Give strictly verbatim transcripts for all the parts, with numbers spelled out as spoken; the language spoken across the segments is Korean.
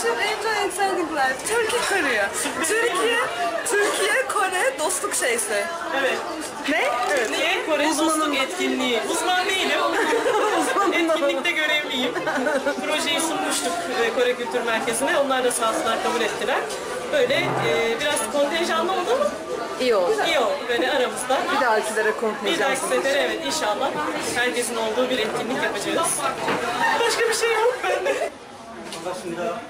çok en çok exciting'ler. Türkiye, Kore. Türkiye, Türkiye, Kore dostluk şeysi. Evet. Ne? Evet. Niye? Kore dostluk etkinliği. Uzman değilim. Etkinlikte görevliyim. Projeyi sunmuştuk Kore Kültür Merkezi'ne. Onlar da sağ olsunlar kabul ettiler. Böyle e, biraz kontenjanlı oldu ama İyi oldu. iyi oldu böyle aramızda. Bir dahakilere Bir kontenjan. dahaki sefere evet inşallah herkesin olduğu bir etkinlik yapacağız. Başka bir şey yok bende. 반갑습니다.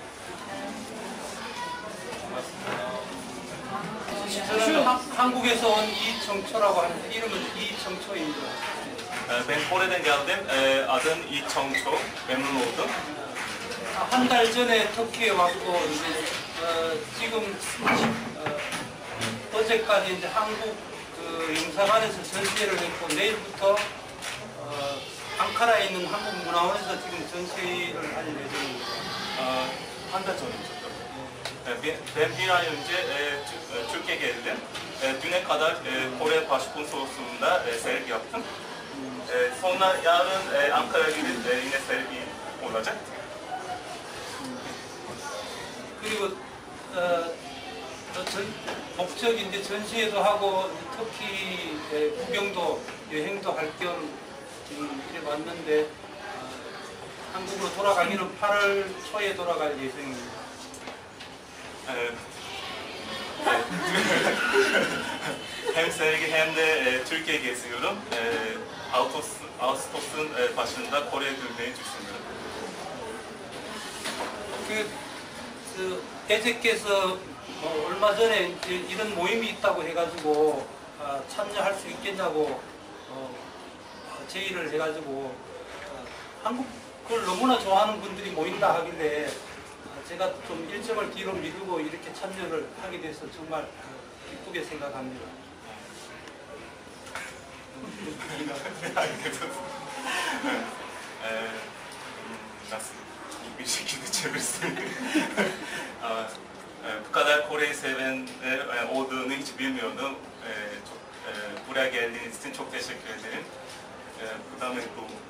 Şu 한국에서 온 이정초라고 하는데 이름은 이정초입니다. Ben Kore'den geldim. Ee, adım Lee Chong-cho. Memnun oldum. 한 달 전에 터키에 왔고 이제 어, 지금 어, 어제까지 이제 한국 그 영사관에서 전시회를 했고 내일부터 어, 앙카라에 있는 한국문화원에서 지금 전시회를 할 예정입니다. 한 달 전이죠. Ben bir ay önce e, Türkiye'ye geldim. E, düne kadar e, Kore Başkonsolosluğu'nda e, sergi yaptım. E, sonra yarın e, Ankara'ya gidip e, yine sergi olacak. 그리고 어, 전, 목적이 이제 전시회도 하고 터키 구경도 여행도 할 겸 지금 이렇게 왔는데 어, 한국으로 돌아가기는 팔월 초에 돌아갈 예정입니다. E, hem sergi hem de e, Türkiye geziyorum. E, Ağustos, Ağustos'un e, başında Kore'ye dönmeyi düşünüyorum. 그, 그 대제께서 뭐 얼마 전에 이제 이런 모임이 있다고 해가지고 아, 참여할 수 있겠냐고 어, 제의를 해가지고 어, 한국을 너무나 좋아하는 분들이 모인다 하길래 어, 제가 좀 일정을 뒤로 미루고 이렇게 참여를 하게 돼서 정말 어, 기쁘게 생각합니다. Nasıl bir şekilde çevirsin? Bu kadar Kore'yi seven olduğunu hiç bilmiyordum. Çok, buraya geldiğiniz için çok teşekkür ederim. Bu da mutlu oldum.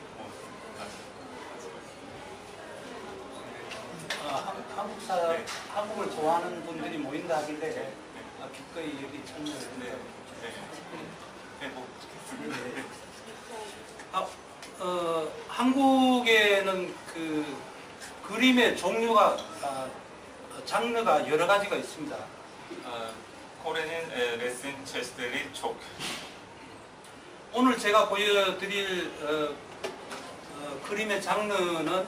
아, 한국 사람, 네. 한국을 좋아하는 분들이 모인다 하길래 네. 아, 기꺼이 여기 참여를 했네요. 네. 네, 뭐, 네. 아, 어, 한국에는 그 그림의 종류가 아, 장르가 여러 가지가 있습니다. Kore'nin resim çeşitleri çok. 오늘 제가 보여드릴 어, 어, 그림의 장르는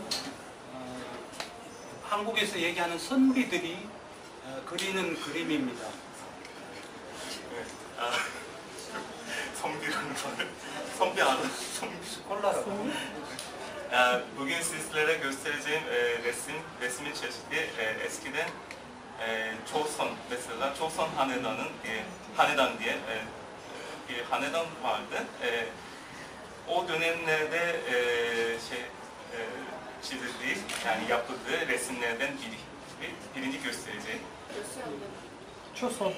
한국에서 얘기하는 선비들이 어, 그리는 그림입니다. 네. 아, 선비라는 말, 선비 알아? 선비 콜라라고. 아, bugün sizlere göstereceğim e, resim, resmin çeşidi e, eskiden e, Choson, mesela Choson Hanedan'ın e, Hanedan diye e, bir hanedan vardı. E, o dönemlerde e, şey e, çizildiği, yani yapıldığı resimlerden biri. Birini göstereceğim. 초선.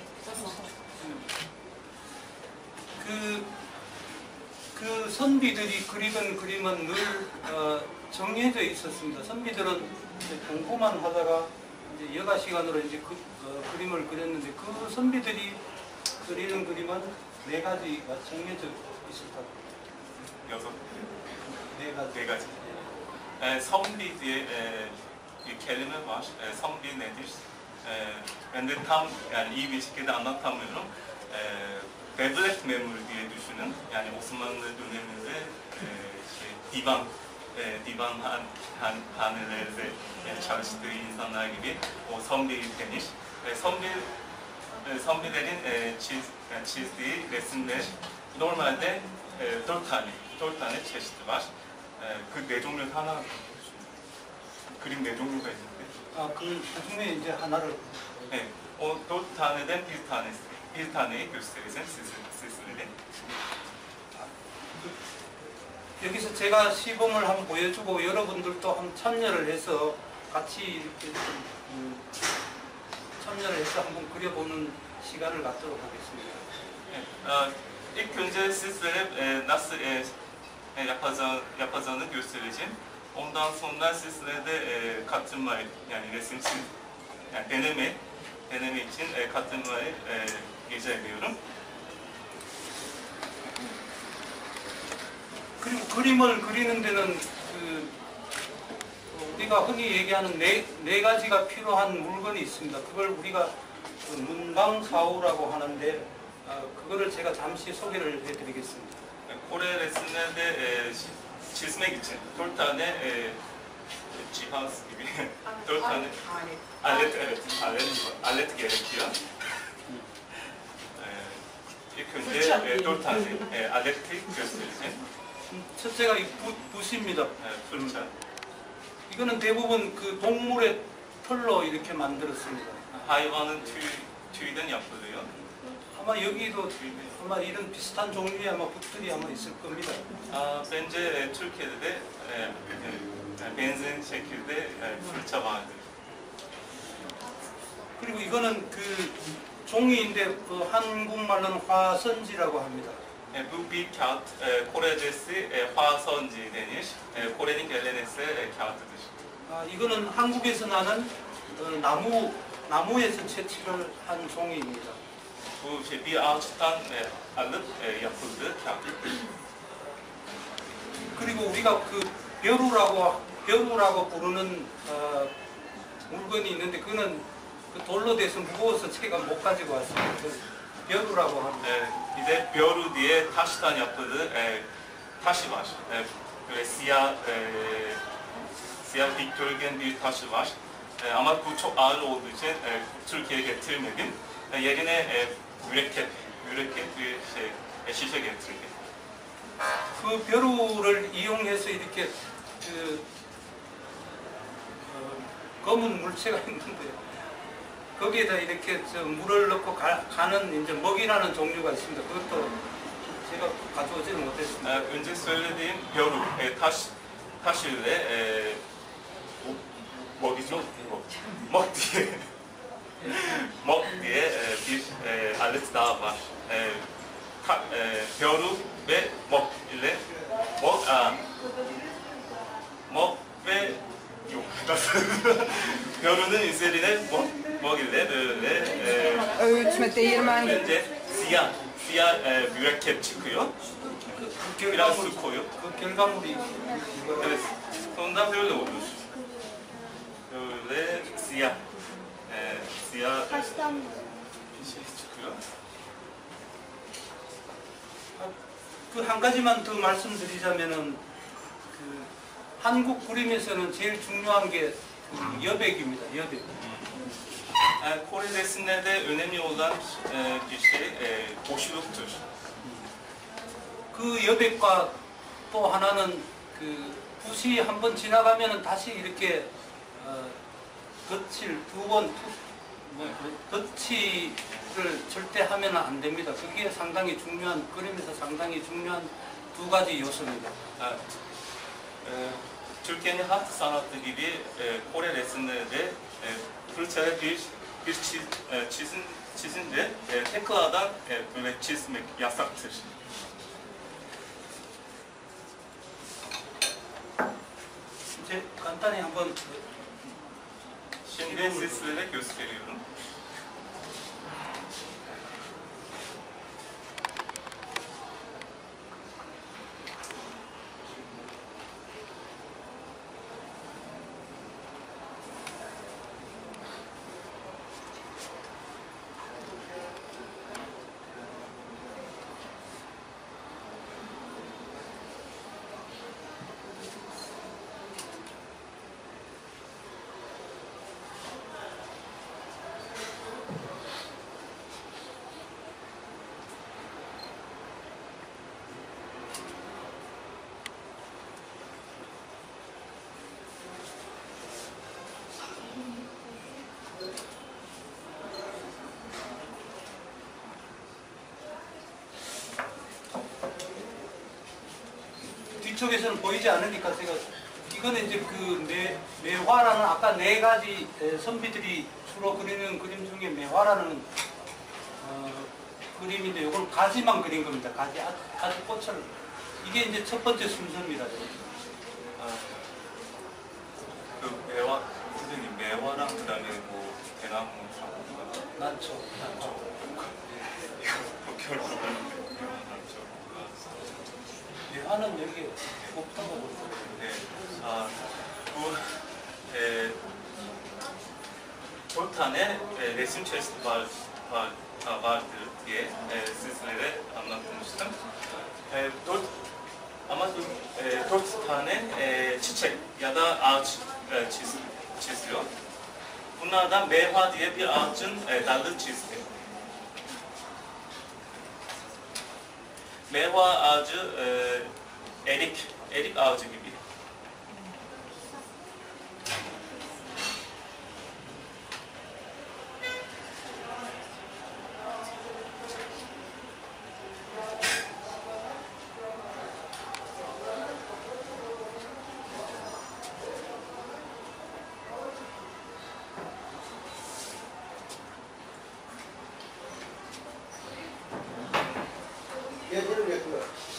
그, 그 선비들이 그리던 그림은 늘 어, 정해져 있었습니다. 선비들은 이제 공부만 하다가 이제 여가 시간으로 이제 그, 어, 그림을 그렸는데 그 선비들이 그리는 그림은 네 가지가 정해져 있었다고. 여섯 네 가지. 네 가지. E, Sombi diye e, bir kelime var. E, Sombi nedir? E, ben de tam yani iyi bir şekilde anlatamıyorum. E, devlet memuru diye düşünün. Yani Osmanlı döneminde e, şey, divan, e, divan han, han, hanelerde yani çalıştığı insanlar gibi o Sombi denir. E, Sombi, e, Sombilerin e, çiz, yani çizdiği resimler normalde e, dört tane, dört tane çeşidi var. 그 네 종류 하나 그림 네 종류가 있는데 아, 그, 그 중에 이제 하나를 네, o dört taneden bir tanesi bir taneyi göstereceğim siz, sizlere. 여기서 제가 시범을 한번 보여주고 여러분들도 한번 참여를 해서 같이 이렇게 음, 참여를 해서 한번 그려보는 시간을 갖도록 하겠습니다. 네, 어, ilk önce sizlere e, nasıl e, yapacağını, yapacağını göstereceğim. Ondan sonra sizlere de e, katılmayı, yani resimsiz, yani deneme, deneme için e, katılmayı e, rica ediyorum. 그리고 그림을 그리는 데는 그 우리가 흔히 얘기하는 네, 네 가지가 필요한 물건이 있습니다. 그걸 우리가 그 문방사우라고 하는데 어, 그거를 제가 잠시 소개를 해드리겠습니다. Kore resimlerde e, çizmek için dört tane e, cihaz gibi dört tane alet, evet, alet, alet gerekiyor. E, ilk önce e, dört tane e, aleti göstereceğim. 첫째가 이 붓, 붓입니다. E, fırça. 이거는 대부분 그 동물의 털로 이렇게 만들었습니다. Hayvanın tüy, tüyden yapılıyor. 아마 여기도 아마 이런 비슷한 종류의 아마 붓들이 아마 있을 겁니다. Aa, bence e, Türkiye'de de e, e, benzer şekilde e, fırça vardır. 그리고 이거는 그 종이인데 그 한국말로는 화선지라고 합니다. E, bu bir kağıt, e, Kore'desi e, 화선지 denir. E, Kore'nin geleneksel e, kağıtıdır. 아, 이거는 한국에서 나는 어, 나무 나무에서 채취를 한 종이입니다. Bu şey, bir ağaçtan e, alıp e, yapıldığı kağıt. 그리고 우리가 그 벼루라고 벼루라고 부르는 어, 물건이 있는데 그거는 그 돌로 돼서 무거워서 제가 못 가지고 왔습니다. 그 벼루라고 합니다. E, bir de byoru diye taştan yapıldığı e, taşı var. E, böyle siyah e, siyah dikdörtgen bir taşı var. E, ama bu çok ağır olduğu için e, Türkiye'ye getirmedim. E, yerine e, mürekkep, mürekkep bir şey, e, şişe getirdim. 그 벼루를 이용해서 이렇게 그 어, 검은 물체가 있는데 거기에다 이렇게 저 물을 넣고 가, 가는 이제 먹이라는 종류가 있습니다. 그것도 제가 가져오지는 못했습니다. E, önce söylediğim byoru, e, taş, taş ile e, mogicu, mok diye, mok diye e, bir e, alet daha var. E, ta, e, byoru ve mok ile, mok, a, mok ve yok, nasıl? Byorunun üzerine mok, mok ile böyle e, Öğütme, değirmen gibi. önce siyah, siyah e, mürekkep çıkıyor. 그 Biraz 결과물, su koyup, 그 결과물이 evet, sonunda böyle olur. Böyle siyah, e, siyah e, bir şey çıkıyor. 그 한 가지만 더 말씀드리자면은 그 한국 그림에서는 제일 중요한 게 그 여백입니다. 여백. E, Kore resimlerde önemli olan e, bir şey e, boşluktur. 그 여백과 또 하나는 그 붓이 한 번 지나가면은 다시 이렇게 어, 덧칠 두번 뭐, 덧칠을 절대 하면 안 됩니다. 그게 상당히 중요한 그림에서 상당히 중요한 두 가지 요소입니다. Evet. E, Türkiye'nin halk sanatı gibi e, Kore resimlerde e, fırçaya bir bir çiz, e, çizin, çizince e, tekrardan e, böyle çizmek yasaktır. 이제 간단히 한번 Şimdi sizlere gösteriyorum. 뒤쪽에서는 보이지 않으니까 제가 이거는 이제 그 매, 매화라는 아까 네 가지 에, 선비들이 주로 그리는 그림 중에 매화라는 어, 그림인데 이건 가지만 그린 겁니다. 가지, 아, 가지 꽃을 이게 이제 첫 번째 순서입니다. Ee, 그 매화 선생님 매화랑 그다음에 뭐 대나무 사고 난초, 난초. 이거 결혼을 난초. 매화는 여기 없다고 그러고. 네. 아, bu e, dört tane e, resim çeşidi var, var, vardır diye e, sizlere anlatmıştım. E, dört ama e, dört tane e, çiçek ya da ağaç e, çiz, çiziyor. Bunlardan meyva diye bir ağacın e, dalı çizdi. Meyva ağacı e, erik, erik ağacı gibi. Gecenin yakıyor.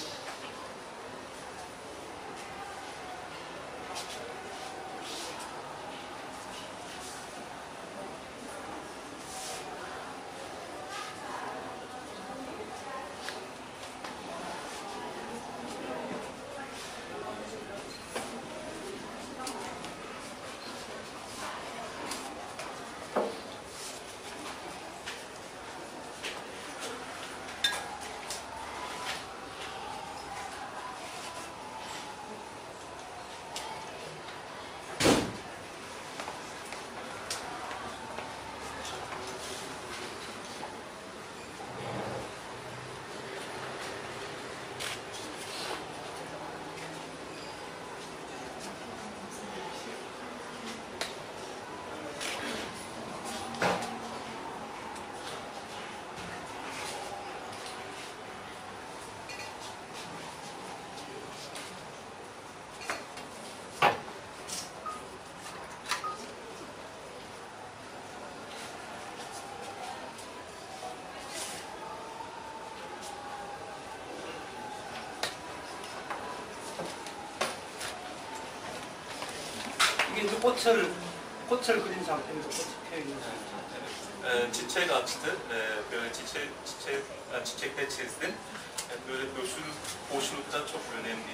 이게 이제 꽃을 꽃을 그린 상태입니다. 꽃이 피어 있는 상태. e, çiçek açtı. E, böyle çiçek çiçek e, çiçekte çizdim. E, böyle boşluk boşlukta çok önemli.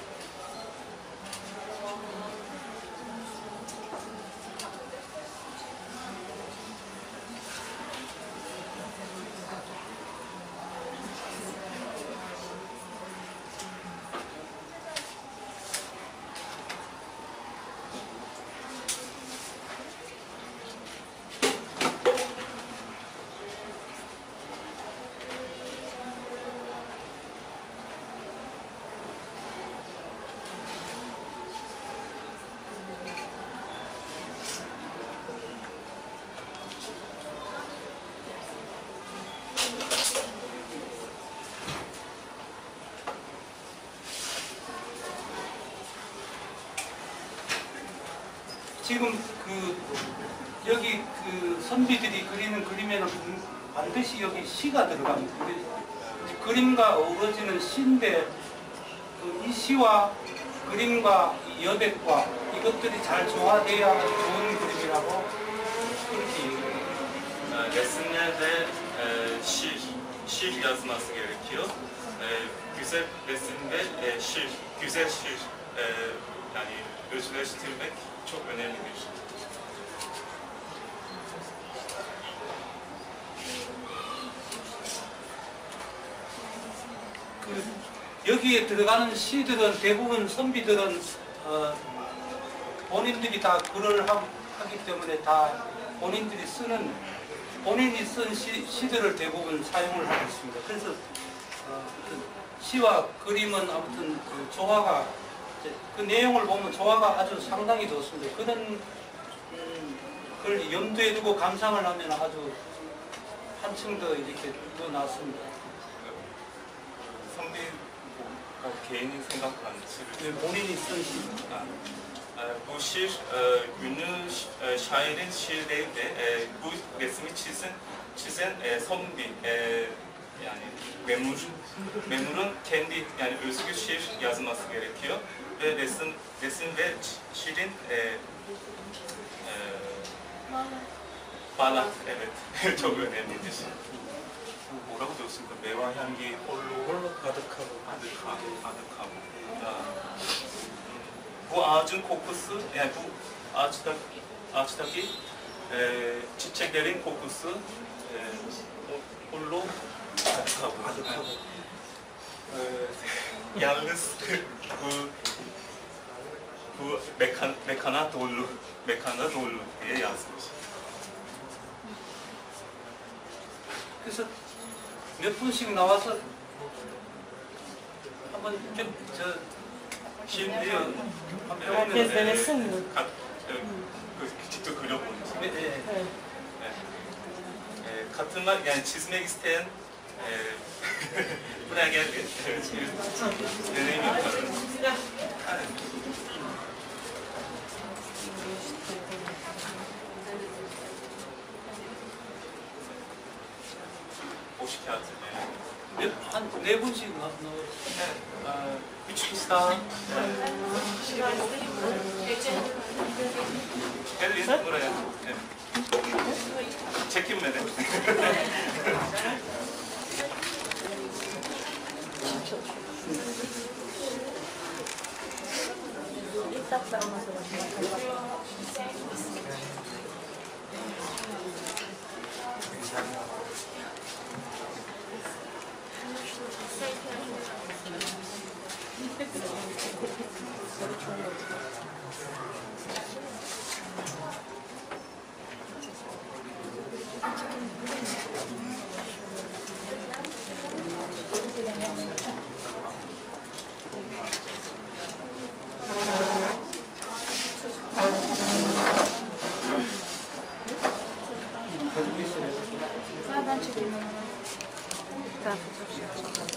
지금 그 여기 그 선비들이 그리는 그림에는 반드시 여기 시가 들어갑니다. 근데 그림과 어우러지는 시인데 그 이 시와 그림과 이 여백과 이것들이 잘 조화돼야 좋은 그림이라고 그렇게 얘기해요. E, resimlerde e, şiir, şiir yazması gerekiyor. E, güzel resimde e, şiir, güzel şiir e, yani özleştirmek çok önemli bir şey. 그 여기에 들어가는 시들은 대부분 선비들은 어, 본인들이 다 글을 하, 하기 때문에 다 본인들이 쓰는 본인이 쓴 시, 시들을 대부분 사용을 하고 있습니다. 그래서 어, 그 시와 그림은 아무튼 그 조화가 이제 그 내용을 보면 조화가 아주 상당히 좋습니다. 그런 음, 걸 염두에 두고 감상을 하면 아주 한층 더 이렇게 더 낫습니다. 선비가 개인이 생각한 시를 본인이 쓴 시. 아, e, bu şiir e, ünlü ş- e, şairin şiir değil de e, bu resmi çizen, çizen e, Sonbi e, yani memur, memurun kendi yani özgür şiir yazması gerekiyor ve resim, resim ve şiirin e, Balat, evet. Çok önemlidir. Bu 뭐라고 적었습니까? 매화 향기 홀로 홀로 가득하고 가득하고 가득하고. Bu ağacın kokusu, yani bu ağaçta, ağaçtaki e, çiçeklerin kokusu e, 홀로 가득하고 가득하고. E, yalnız bu bu mekan, mekana dolu, mekana dolu diye yazmış. 그래서 몇 분씩 나와서 한번 좀저 실내에 한번 Herkes denesin mi? 가, 저, 그, 직접 그려보는 거. 네, 네. Evet. 에, 같은 말, yani çizmek isteyen e, buraya gel, deneyim yaparız. 오십 kağıt. 한네 분씩 나, 나, 아, üç kişiden gelin buraya. Evet. Çekinmeden. Ben çekeyim onu. Ben fotoğraf çekeceğim.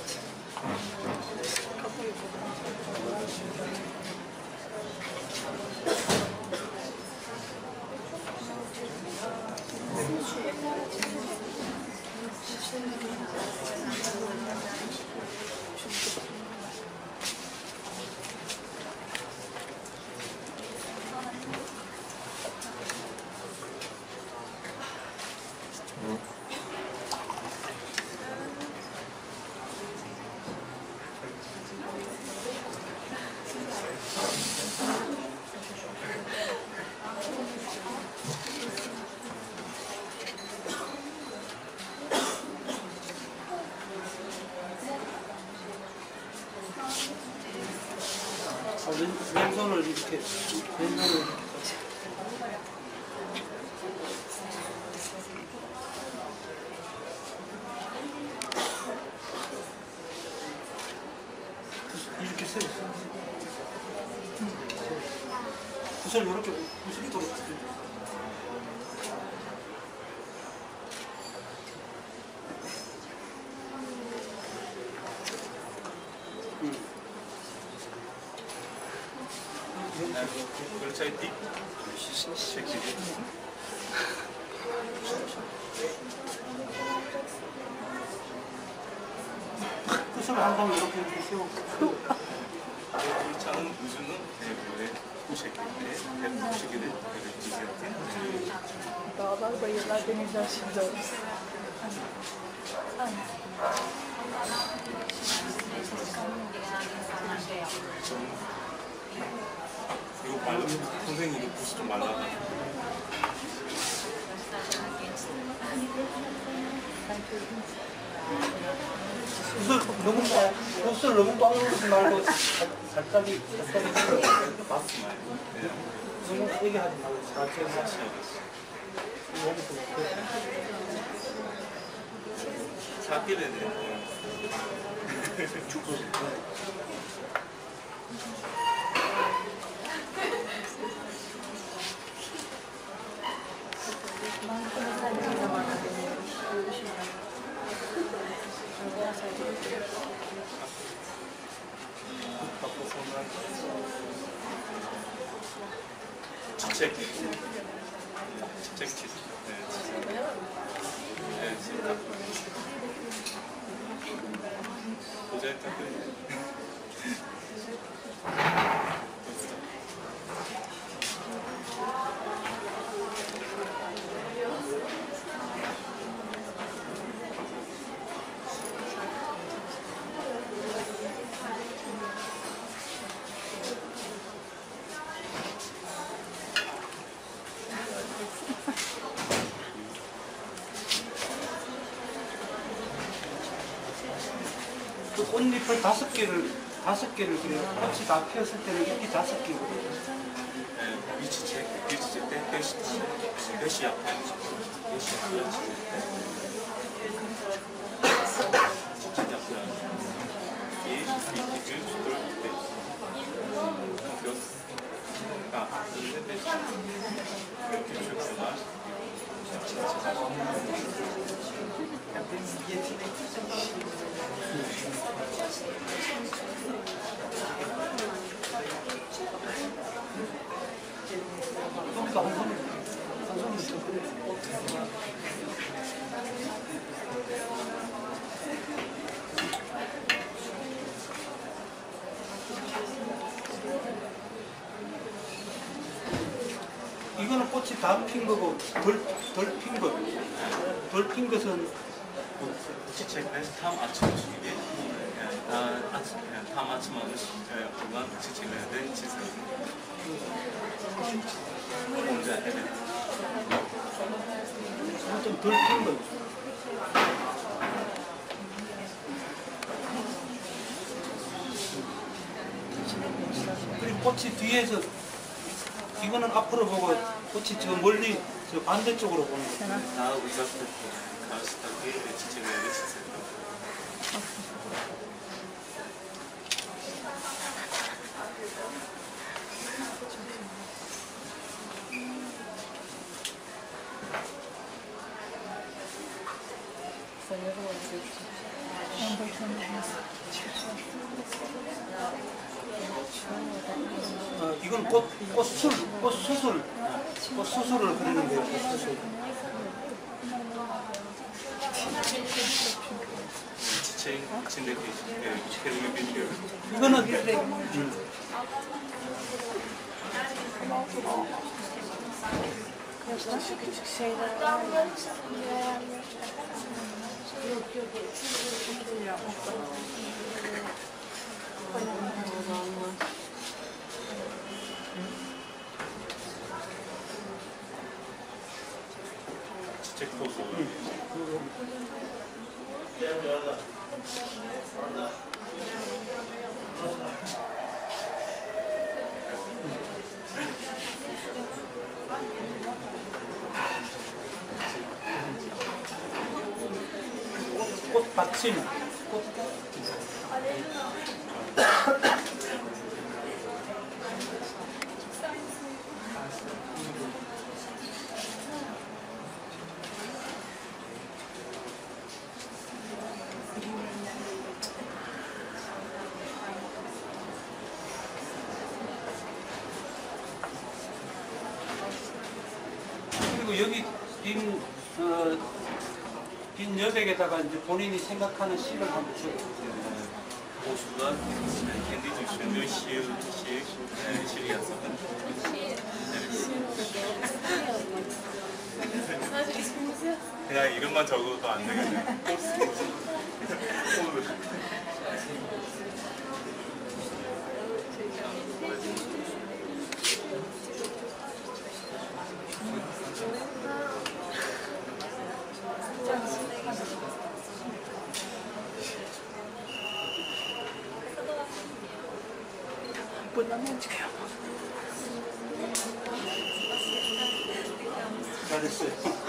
왼손을 이렇게 왼손을 이렇게 이렇게 세 구슬 이렇게 구슬이 돌아갔어요. 그렇지 않니? şekilde. 구슬 항상 이렇게 이렇게 세우고 차는 우주는 böyle bu şekilde, hep bu şekilde evet, düzeltin. Dağlar bayırlar denizler şimdi olur. 이거 말라, 선생님 이거 붓이 좀 말라가. 구슬 너무 구슬 너무 꽉 넣지 말고 살짝이 살짝이 맞습니다. 네. 너무 세게 하지 말고 살짝 같이 하겠습니다. 여기서 이렇게 작게 되네. 주책, 주책 치즈. 네, 네, 지금 딱 모자이크 딱 꽃잎을 다섯 개를 다섯 개를 그려요. 꽃이 다 피었을 때는 잎이 다섯 개거든요. 위치체, 위치체 때 대시, 대시 앞에, 대시 앞에, 진짜 앞에, 이 위치 그 들, 아, 근데 이렇게 주구나. 여기서 한 손, 한 손으로 좀 그려요. 이거는 꽃이 다 핀 거고 덜 덜 핀 거. 덜 핀 것은 위치체 때 tam açılışıydı. Yani aç, yani tam açmamış olan çiçeklerde çizelim. Onca evet. 좀 덜 핀 거. 그리고 꽃이 뒤에서 이거는 앞으로 보고 꽃이 지금 멀리 저 반대쪽으로 보는 거. Daha uzaktaki karşıdaki çiçekleri çizelim. 어, 이건 꽃, 꽃술, 꽃수술, 꽃수술을 그리는 거예요, 꽃수술. Çiçeğin içindeki kelime biliyorum. 이거는 음, Şu küçük şeyler var. Çiçek tozu. 꽃 받침, 꽃. 그리고 여기 빈, 어, 빈 여백에다가 이제 본인이 생각하는 시를 한번 써보세요. Boşluğa kendi düşündüğü şiir, şiir, e, şiir yazalım. Sadece ismimizi yaz. 그냥 이름만 적어도 안 되겠네. 보려면 돼요. 잘했어요.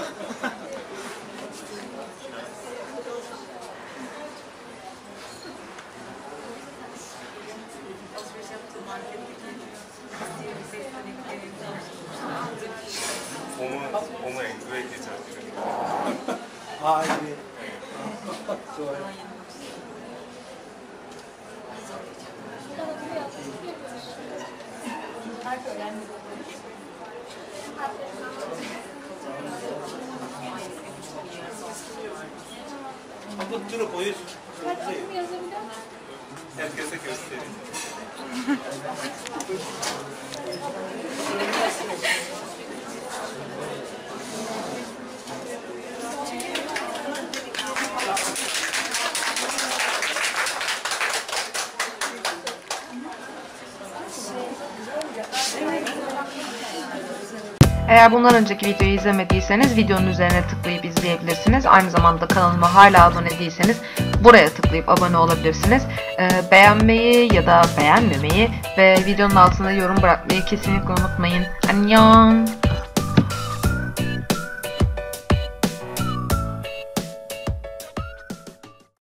봄은, 봄은 앵두의 계절. 아, 예. 좋아요. 한번 들어 보여주세요. Adımı yazabiliyor musun? Herkese gösterin. Eğer bundan önceki videoyu izlemediyseniz videonun üzerine tıklayıp izleyebilirsiniz. Aynı zamanda kanalıma hala abone değilseniz buraya tıklayıp abone olabilirsiniz. Ee, beğenmeyi ya da beğenmemeyi ve videonun altına yorum bırakmayı kesinlikle unutmayın. Annyeong!